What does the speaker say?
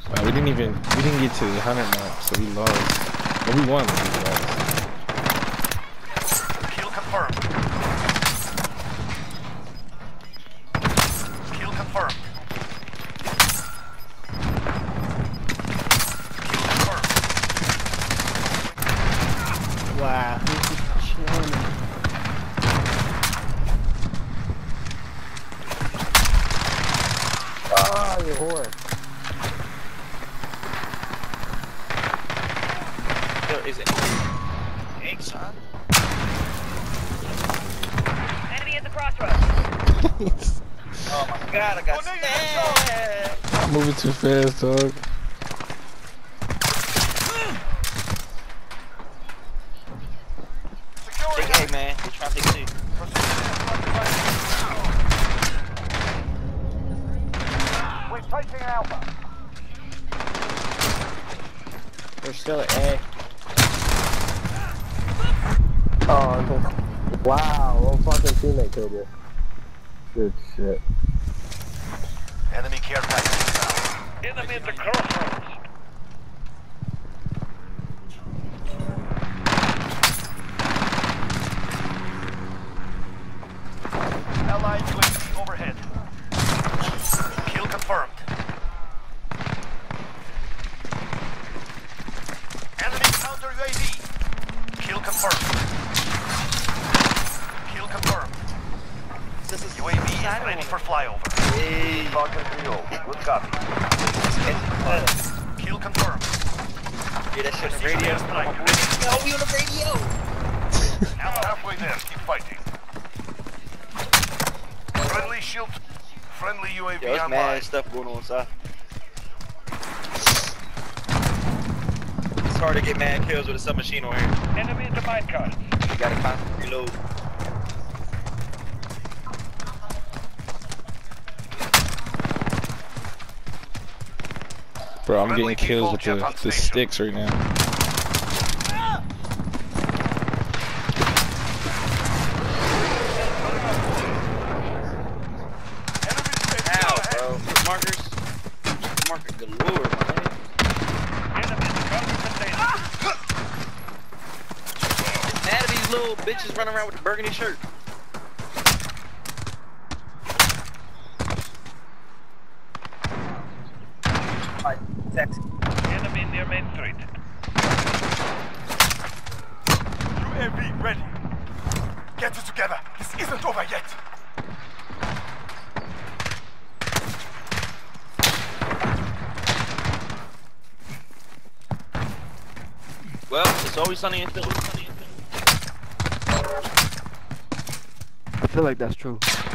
We didn't get to the 100 mark, so we lost. But we won, but we lost. Kill confirmed. Kill confirmed. Kill confirmed. Wow, he's chilling. Oh, you whore. Is it? Hey, son. Enemy at the crossroads. Oh my god, I got stabbed. I'm moving too fast, dog. Take A, man. We're trying to take C. We're taking Alpha. We're still at A. Oh, wow, what fucking teammate killed you. Good shit. Enemy care package. Enemy at the crossroads. Allied UAV overhead. Kill confirmed. Enemy counter UAV. Kill confirmed. Kill confirmed. This is UAV is ready for flyover. Hey. Falcon 3-0. Good copy. Kill confirmed. Yeah, that shit on the radio. No, we on the radio. Now halfway there. Keep fighting. Friendly shield. Friendly UAV Yo, it's online. mad stuff going on, sir. It's hard to get mad kills with a submachine on here. Enemy at the minecart. You gotta constantly reload. Bro, I'm getting kills with the sticks right now. Ow, bro. Hit markers. Marker galore, man. Enemy at the counter container. Mad at these little bitches running around with the burgundy shirt. Text. Enemy near Main Street. UAV ready. Get it together. This isn't over yet. Well, it's always sunny in Philly. I feel like that's true.